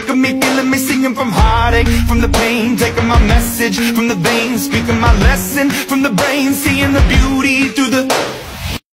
of me, feeling me, singing from heartache, from the pain, taking my message from the veins, speaking my lesson from the brain, seeing the beauty through the